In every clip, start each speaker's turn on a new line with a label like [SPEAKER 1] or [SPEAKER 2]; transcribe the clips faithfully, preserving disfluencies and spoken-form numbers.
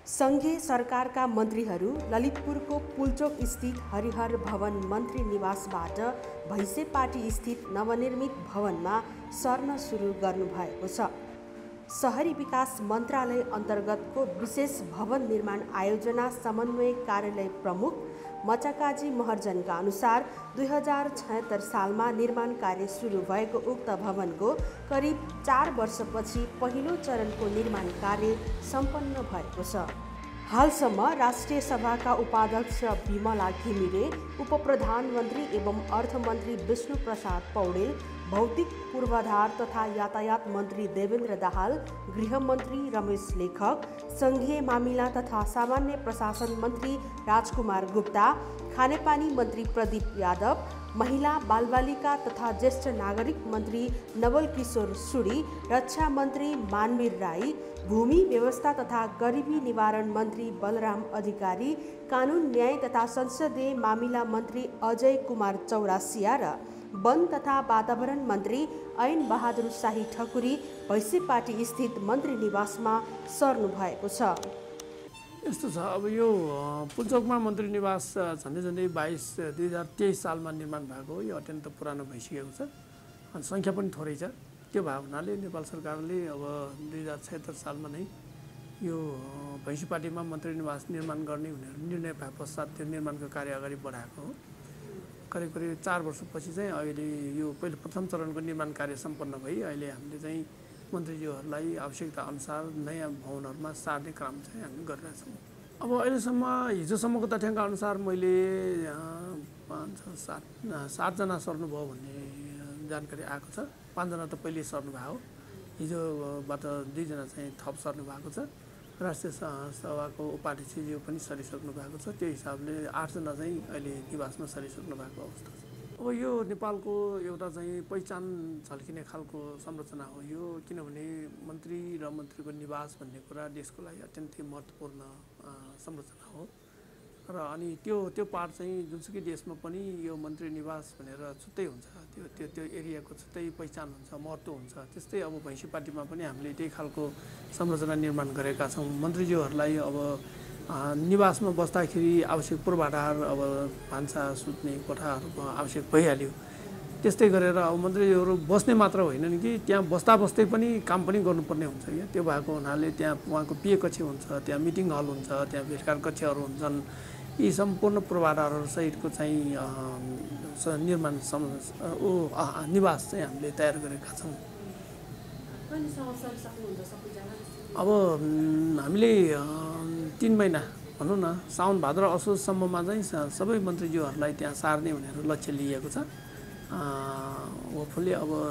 [SPEAKER 1] सङ्घीय सरकारका मन्त्रीहरू ललितपुरको पुल्चोक स्थित हरिहर भवन मन्त्री निवासबाट भैँसेपाटी स्थित नवनिर्मित भवनमा सर्न सुरु गर्नुभएको छ। शहरी विकास मन्त्रालय अन्तर्गतको विशेष भवन निर्माण आयोजना समन्वय कार्यालय प्रमुख मचकाजी महर्जनका अनुसार दुई हजार छयत्तर सालमा निर्माण कार्य सुरु भएको उक्त भवनको करिब चार वर्षपछि पहिलो चरणको निर्माण कार्य सम्पन्न भएको छ। हालसम्म राष्ट्रिय सभाका उपाध्यक्ष विमला घिमिरे, उपप्रधानमन्त्री एवं अर्थमन्त्री विष्णु प्रसाद पौडेल, भौतिक पूर्वाधार तथा यातायात मन्त्री देवेन्द्र दाहाल, गृहमन्त्री रमेश लेखक, सङ्घीय मामिला तथा सामान्य प्रशासन मन्त्री राजकुमार गुप्ता, खानेपानी मन्त्री प्रदीप यादव, महिला बालबालिका तथा ज्येष्ठ नागरिक मन्त्री नवल किशोर सुडी, रक्षा मन्त्री मानवीर राई, भूमि व्यवस्था तथा गरिबी निवारण मन्त्री बलराम अधिकारी, कानुन न्याय तथा संसदीय मामिला मन्त्री अजय कुमार चौरासिया र वन तथा वातावरण मन्त्री ऐन बहादुर शाही ठकुरी भैँसेपाटी स्थित मन्त्री निवासमा सर्नु भएको छ।
[SPEAKER 2] यस्तो छ, अब यो पुल्चोकमा मन्त्री निवास झन्डै झन्डै बाइस दुई हजार तेइस सालमा निर्माण भएको हो। यो अत्यन्त पुरानो भइसकेको छ, अनि सङ्ख्या पनि थोरै छ। त्यो भएको हुनाले नेपाल सरकारले अब दुई हजार छयत्तर सालमा नै यो भैँसेपाटीमा मन्त्री निवास निर्माण गर्ने भनेर निर्णय भए पश्चात त्यो निर्माणको कार्य अगाडि बढाएको हो। करिब करिब चार वर्षपछि चाहिँ अहिले यो पहिलो प्रथम चरणको निर्माण कार्य सम्पन्न भई अहिले हामीले चाहिँ मन्त्रीज्यूहरूलाई आवश्यकता अनुसार नयाँ भवनहरूमा सार्ने काम चाहिँ हामी गरिरहेछौँ। अब अहिलेसम्म हिजोसम्मको तथ्याङ्क अनुसार मैले पाँच छ सात सातजना सर्नुभयो भन्ने जानकारी आएको छ। पाँचजना त पहिले सर्नु भएको, हिजोबाट दुईजना चाहिँ थप सर्नु भएको छ। राष्ट्रिय सभाको उपाध्यक्षज्यू पनि सरिसक्नु भएको छ। त्यो हिसाबले आठजना चाहिँ अहिले निवासमा सरिसक्नु भएको अवस्था छ। अब यो नेपालको एउटा चाहिँ पहिचान झल्किने खालको संरचना हो यो, किनभने मन्त्री र मन्त्रीको निवास भन्ने कुरा देशको लागि अत्यन्तै महत्त्वपूर्ण संरचना हो र अनि त्यो त्यो पार्ट चाहिँ जुनसुकै देशमा पनि यो मन्त्री निवास भनेर छुट्टै हुन्छ, त्यो त्यो त्यो एरियाको छुट्टै पहिचान हुन्छ, महत्त्व हुन्छ। त्यस्तै अब भैँसेपाटीमा पनि हामीले त्यही खालको संरचना निर्माण गरेका छौँ। मन्त्रीज्यूहरूलाई अब निवासमा बस्दाखेरि आवश्यक पूर्वाधार, अब भान्सा सुत्ने कोठाहरूको आवश्यक भइहाल्यो। त्यस्तै गरेर अब मन्त्रीहरू बस्ने मात्र होइनन् कि त्यहाँ बस्दा बस्दै पनि काम पनि गर्नुपर्ने हुन्छ क्या। त्यो भएको हुनाले त्यहाँ उहाँको पेय कक्ष हुन्छ, त्यहाँ मिटिङ हल हुन्छ, त्यहाँ भेटघाट कक्षहरू हुन्छन्। यी सम्पूर्ण पूर्वाधारहरू सहितको चाहिँ निर्माण सम ऊ निवास चाहिँ हामीले तयार गरेका छौँ। अब हामीले तिन महिना भनौँ न, साउन भाद्र असोजसम्ममा चाहिँ सबै मन्त्रीज्यूहरूलाई त्यहाँ सार्ने भनेर लक्ष्य लिएको छ। होपफुल्ली अब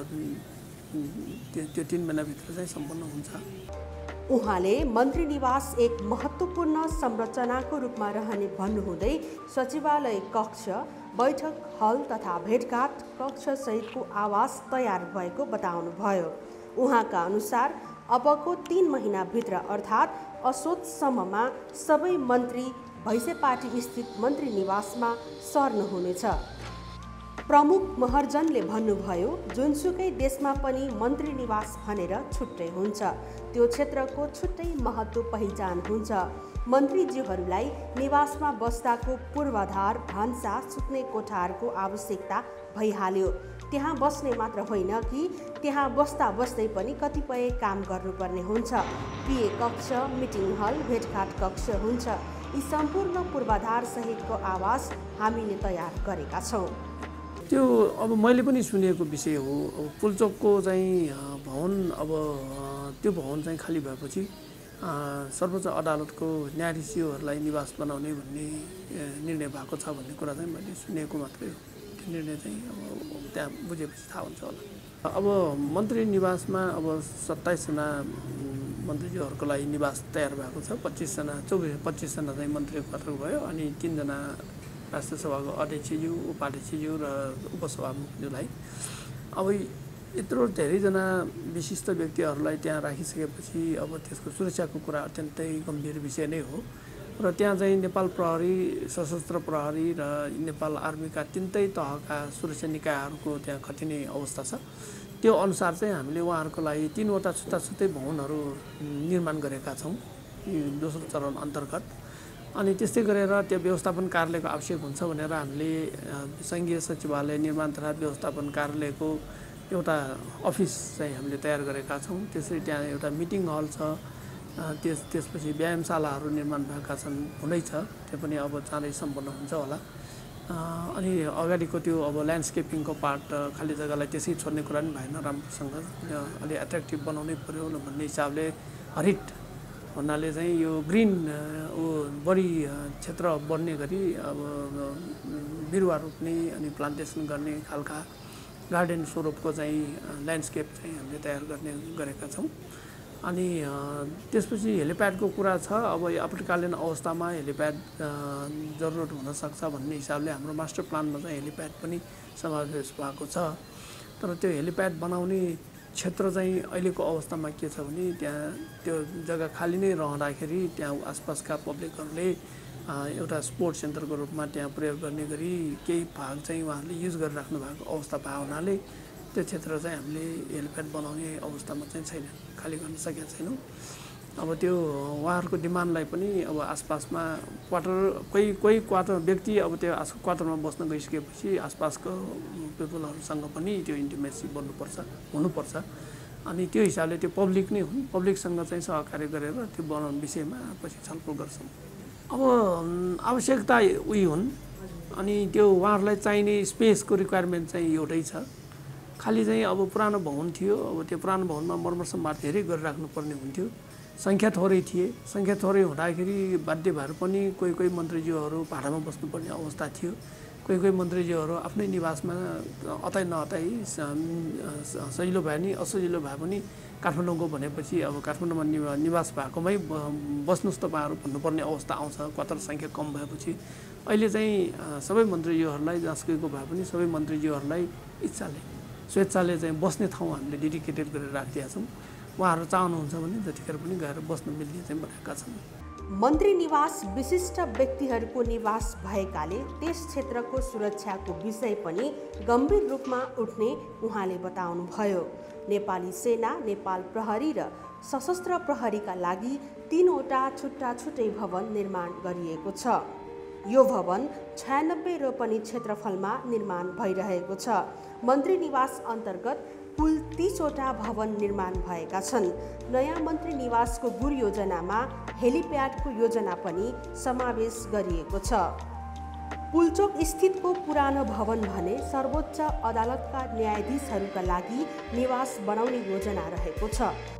[SPEAKER 2] त्यो त्यो तिन महिनाभित्र चाहिँ सम्पन्न हुन्छ।
[SPEAKER 1] उहाँले मन्त्री निवास एक महत्त्वपूर्ण संरचनाको रूपमा रहने भन्नुहुँदै सचिवालय कक्ष, बैठक हल तथा भेटघाट कक्ष सहितको आवास तयार भएको बताउनुभयो। उहाँका अनुसार अबको तीन महिनाभित्र अर्थात् असोजसम्ममा सबै मन्त्री भैँसेपाटी स्थित मन्त्री निवासमा सर्नुहुनेछ। प्रमुख महर्जनले भन्नुभयो, जुनसुकै देशमा पनि मन्त्री निवास भनेर छुट्टै हुन्छ, त्यो क्षेत्रको छुट्टै महत्त्व पहिचान हुन्छ। मन्त्रीज्यूहरूलाई निवासमा बस्दाको पूर्वाधार, भान्सा, सुत्ने कोठाहरूको आवश्यकता भइहाल्यो। त्यहाँ बस्ने मात्र होइन कि त्यहाँ बस्दा बस्दै पनि कतिपय काम गर्नुपर्ने हुन्छ। पिए कक्ष, मिटिङ हल, भेटघाट कक्ष हुन्छ। यी सम्पूर्ण पूर्वाधार सहितको आवास हामीले तयार गरेका छौँ।
[SPEAKER 2] त्यो अब मैले पनि सुनेको विषय हो। अब पुल्चोकको चाहिँ भवन, अब त्यो भवन चाहिँ खाली भएपछि सर्वोच्च अदालतको न्यायाधीशहरूलाई निवास बनाउने भन्ने निर्णय भएको छ भन्ने कुरा चाहिँ मैले सुनेको मात्रै हो। त्यो निर्णय चाहिँ अब त्यहाँ बुझेपछि थाहा हुन्छ होला। अब मन्त्री निवासमा अब सत्ताइसजना मन्त्रीज्यूहरूको लागि निवास तयार भएको छ। पच्चिसजना चौबिस पच्चिसजना चाहिँ मन्त्री क्वार्टर भयो, अनि तिनजना राष्ट्रिय सभाको अध्यक्षज्यू, उपाध्यक्षज्यू र उपसभामुखज्यूलाई। अब यत्रो धेरैजना विशिष्ट व्यक्तिहरूलाई त्यहाँ राखिसकेपछि अब त्यसको सुरक्षाको कुरा अत्यन्तै गम्भीर विषय नै हो र त्यहाँ चाहिँ नेपाल प्रहरी, सशस्त्र प्रहरी र नेपाल आर्मीका तिनटै तहका सुरक्षा निकायहरूको त्यहाँ खटिने अवस्था छ। त्यो अनुसार चाहिँ हामीले उहाँहरूको लागि तीनवटा छुट्टा छुट्टै भवनहरू निर्माण गरेका छौँ। दोस्रो चरण अन्तर्गत। अनि त्यस्तै गरेर त्यो व्यवस्थापन कार्यालयको आवश्यक हुन्छ भनेर हामीले सङ्घीय सचिवालय निर्माण तथा व्यवस्थापन कार्यालयको एउटा अफिस चाहिँ हामीले तयार गरेका छौँ। त्यसरी त्यहाँ एउटा मिटिङ हल छ, त्यस त्यसपछि व्यायामशालाहरू निर्माण भएका छन्, हुँदैछ, त्यो पनि अब चाँडै सम्पन्न हुन्छ होला। अनि अगाडिको त्यो अब ल्यान्डस्केपिङको पार्ट खाली जग्गालाई त्यसै छोड्ने कुरा पनि भएन, राम्रोसँग अलि एट्र्याक्टिभ बनाउनै पर्यो भन्ने हिसाबले हरित भन्नाले चाहिँ यो ग्रिन ऊ बढी क्षेत्र बढ्ने गरी अब बिरुवा रोप्ने अनि प्लान्टेसन गर्ने खालका गार्डन स्वरूपको चाहिँ ल्यान्डस्केप चाहिँ हामीले तयार गर्ने गरेका छौँ। अनि त्यसपछि हेलिप्याडको कुरा छ। अब आपतकालीन अवस्थामा हेलिप्याड जरुरत हुनसक्छ भन्ने हिसाबले हाम्रो मास्टर प्लानमा चाहिँ हेलिप्याड पनि समावेश भएको छ। तर त्यो हेलिप्याड बनाउने क्षेत्र चाहिँ अहिलेको अवस्थामा के छ भने त्यहाँ त्यो जग्गा खाली नै रहँदाखेरि त्यहाँ आसपासका पब्लिकहरूले एउटा स्पोर्ट्स सेन्टरको रूपमा त्यहाँ प्रयोग गर्ने गरी केही भाग चाहिँ उहाँहरूले युज गरिराख्नु भएको अवस्था भएको हुनाले त्यो क्षेत्र चाहिँ हामीले हेलिप्याड बनाउने अवस्थामा चाहिँ छैन, खाली गर्न सकेका छैनौँ। अब त्यो उहाँहरूको डिमान्डलाई पनि अब आसपासमा क्वार्टर कोही कोही क्वार्टर व्यक्ति अब त्यो आस क्वार्टरमा बस्न गइसकेपछि आसपासको पिपलहरूसँग पनि त्यो इन्टिमेसी बन्नुपर्छ हुनुपर्छ। अनि त्यो हिसाबले त्यो पब्लिक नै हुन्, पब्लिकसँग चाहिँ सहकार्य गरेर त्यो बनाउने विषयमा पछि छलफल गर्छौँ। अब आवश्यकता उही हुन्। अनि त्यो उहाँहरूलाई चाहिने स्पेसको रिक्वायरमेन्ट चाहिँ एउटै छ। खालि चाहिँ अब पुरानो भवन थियो, अब त्यो पुरानो भवनमा मर्मतसम्म धेरै गरिराख्नु पर्ने हुन्थ्यो। सङ्ख्या थोरै थिए, सङ्ख्या थोरै हुँदाखेरि बाध्य भएर पनि कोही कोही मन्त्रीज्यूहरू भाडामा बस्नुपर्ने अवस्था थियो। कोही कोही मन्त्रीज्यूहरू आफ्नै निवासमा अतै नअतै सजिलो भए नि असजिलो भए पनि काठमाडौँको भनेपछि अब काठमाडौँमा निवास भएकोमै बस्नुहोस् तपाईँहरू भन्नुपर्ने अवस्था आउँछ क्वार्टर सङ्ख्या कम भएपछि। अहिले चाहिँ सबै मन्त्रीज्यूहरूलाई जहाँसुकैको भए पनि सबै मन्त्रीज्यूहरूलाई इच्छाले स्वेच्छाले चाहिँ बस्ने ठाउँ हामीले डेडिकेटेड गरेर राखिदिएका छौँ। उहाँहरू चाहनुहुन्छ भने जतिखेर पनि गएर बस्न मिल्ने चाहिँ बनाएका छन्।
[SPEAKER 1] मन्त्री निवास विशिष्ट व्यक्तिहरूको निवास भएकाले त्यस क्षेत्रको सुरक्षाको विषय पनि गम्भीर रूपमा उठ्ने उहाँले बताउनुभयो। नेपाली सेना, नेपाल प्रहरी र सशस्त्र प्रहरीका लागि तीनवटा छुट्टा छुट्टै भवन निर्माण गरिएको छ। यो भवन छयानब्बे रोपनी क्षेत्रफलमा निर्माण भइरहेको छ। मन्त्री निवास अन्तर्गत कुल तीसवटा भवन निर्माण भएका छन्। नयाँ मन्त्री निवासको गुर योजनामा हेलिप्याडको योजना पनि समावेश गरिएको छ। पुल्चोक स्थितको पुरानो भवन भने सर्वोच्च अदालतका न्यायाधीशहरूका लागि निवास बनाउने योजना रहेको छ।